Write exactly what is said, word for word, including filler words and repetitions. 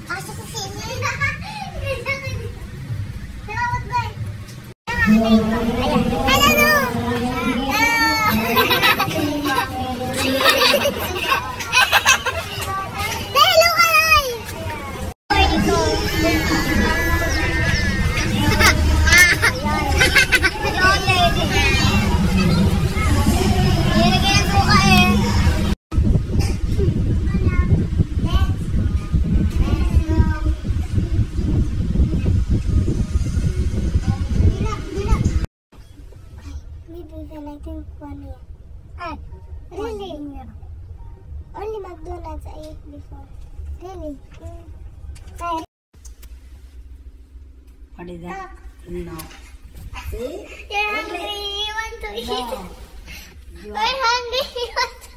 Kasi sa sini. Salamat ba? Ayan. Hello! Hello, Kalay! I think one year. Ah, really? Only McDonald's I ate before. Really? Mm. Hi. What is that? No. See? You're hungry. You want to eat? No. We're hungry. You want to